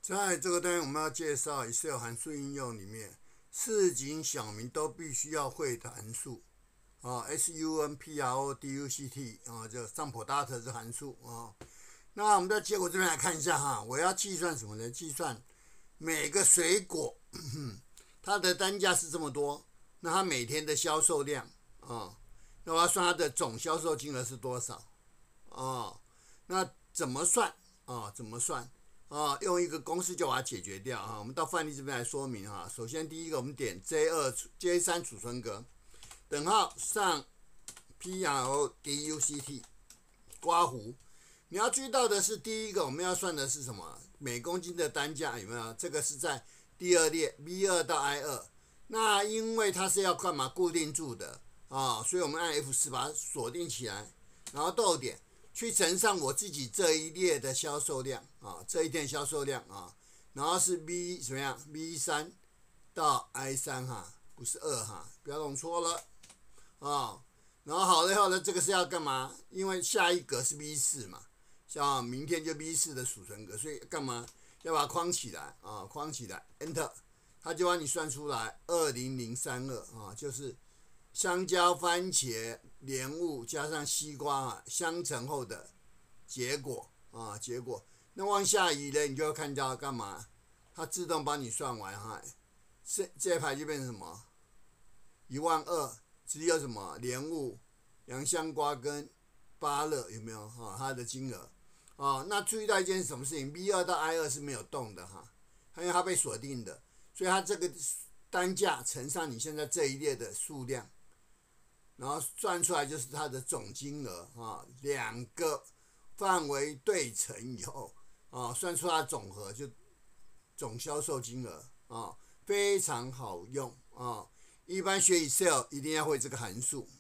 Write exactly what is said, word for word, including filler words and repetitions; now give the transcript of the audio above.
在这个单元，我们要介绍 Excel 函数应用里面，市井小民都必须要会的函数啊 ，sunproduct 啊，这 sunproduct 这函数啊。那我们在结果这边来看一下哈，我要计算什么呢？计算每个水果它的单价是这么多，那它每天的销售量啊，那我要算它的总销售金额是多少啊？那怎么算啊？怎么算？啊，用一个公式就把它解决掉啊。我们到范例这边来说明哈。首先第一个，我们点 J 二 J 三储存格，等号上 product 刮弧。你要注意到的是，第一个我们要算的是什么？每公斤的单价有没有？这个是在第二列 B 二 到 I 二。那因为它是要干嘛固定住的啊，所以我们按 F 四把它锁定起来，然后逗点。去乘上我自己这一列的销售量啊，这一天销售量啊，然后是 B 怎么样 ？B 三到 I 三哈，不是二哈，不要弄错了啊。然后好了以后呢，这个是要干嘛？因为下一格是 B 四嘛，像明天就 B 四的储存格，所以干嘛要把它框起来啊？框起来 ，Enter， 它就帮你算出来二零零三二啊，就是。香蕉、番茄、莲雾加上西瓜啊，相乘后的结果啊，结果。那往下移呢，你就要看到干嘛？它自动帮你算完哈，这这一排就变成什么？一万二，只有什么莲雾、洋香瓜跟芭乐有没有哈？它的金额啊，那注意到一件什么事情 ？B 二到 I 二是没有动的哈，因为它被锁定的，所以它这个单价乘上你现在这一列的数量。然后算出来就是它的总金额啊，两个范围对乘以后啊，算出它的总和就总销售金额啊，非常好用啊。一般学 Excel 一定要会这个函数。